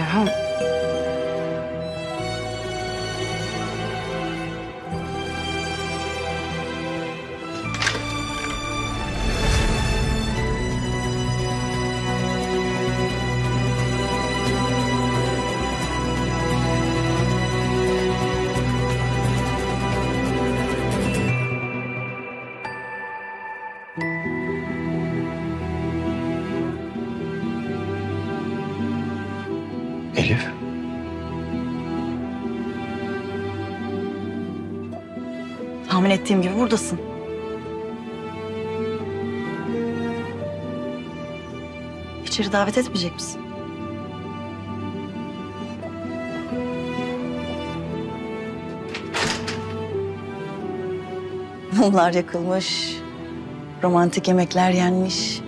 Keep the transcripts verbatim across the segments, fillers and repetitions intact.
Erhan. Elif. Tahmin ettiğim gibi buradasın. İçeri davet etmeyecek misin? Mumlar yakılmış, romantik yemekler yenmiş.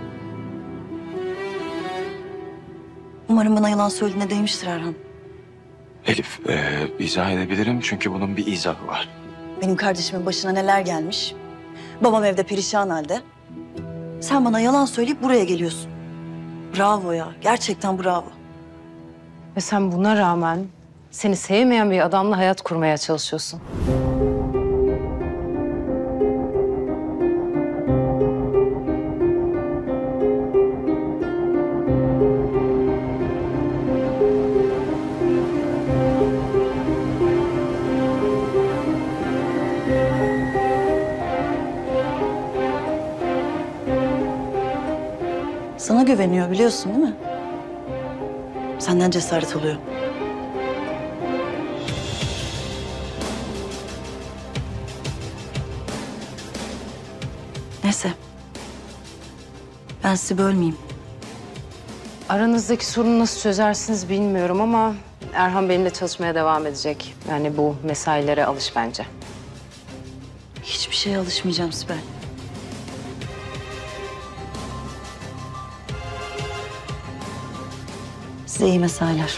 Umarım bana yalan söylediğine değmiştir Erhan. Elif, e, izah edebilirim çünkü bunun bir izahı var. Benim kardeşimin başına neler gelmiş. Babam evde perişan halde. Sen bana yalan söyleyip buraya geliyorsun. Bravo ya, gerçekten bravo. Ve sen buna rağmen seni sevmeyen bir adamla hayat kurmaya çalışıyorsun. Sana güveniyor biliyorsun değil mi? Senden cesaret oluyor. Neyse. Ben sizi bölmeyeyim. Aranızdaki sorunu nasıl çözersiniz bilmiyorum ama Erhan benimle çalışmaya devam edecek. Yani bu mesailere alış bence. Hiçbir şeye alışmayacağım Sibel. Size iyi mesailer.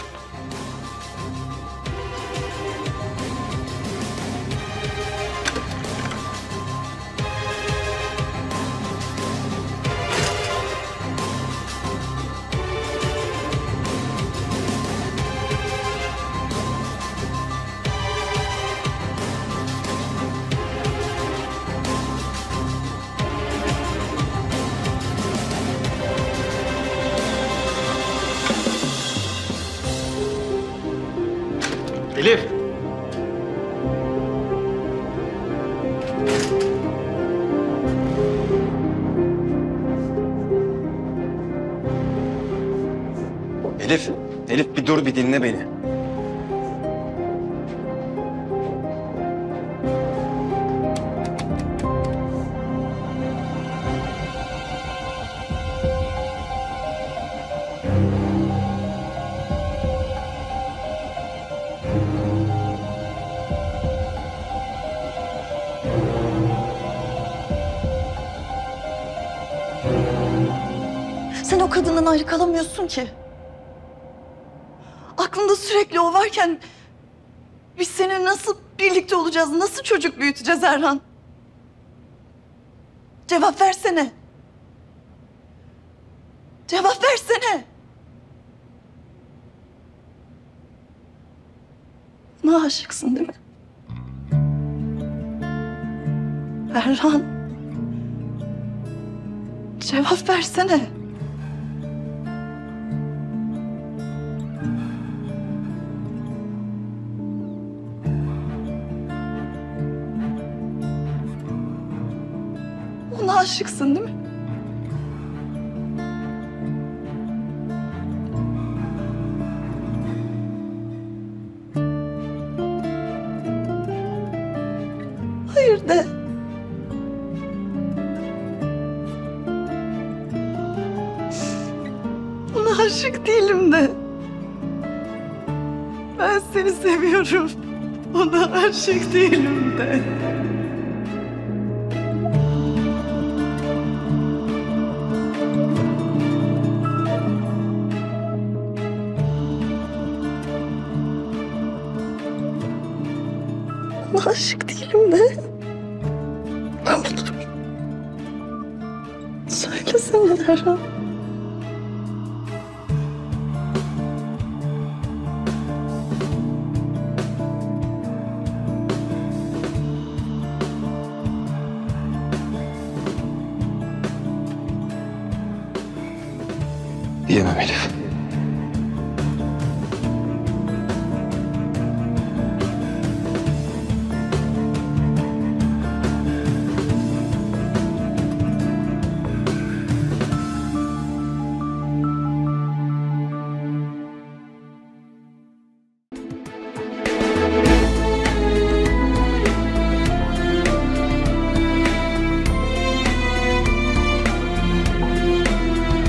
Elif. Elif, Elif bir dur bir dinle beni. Sen o kadından ayrı kalamıyorsun ki. Aklında sürekli o varken biz seninle nasıl birlikte olacağız, nasıl çocuk büyüteceğiz Erhan? Cevap versene. Cevap versene. Bana aşıksın değil mi? Erhan. Cevap versene. Ona aşıksın değil mi? Hayır de. Ona aşık değilim de. Ben seni seviyorum. Ona aşık değilim de. Ona aşık değilim de. Ben bunu... Söylesene Erhan. Yemem Elif.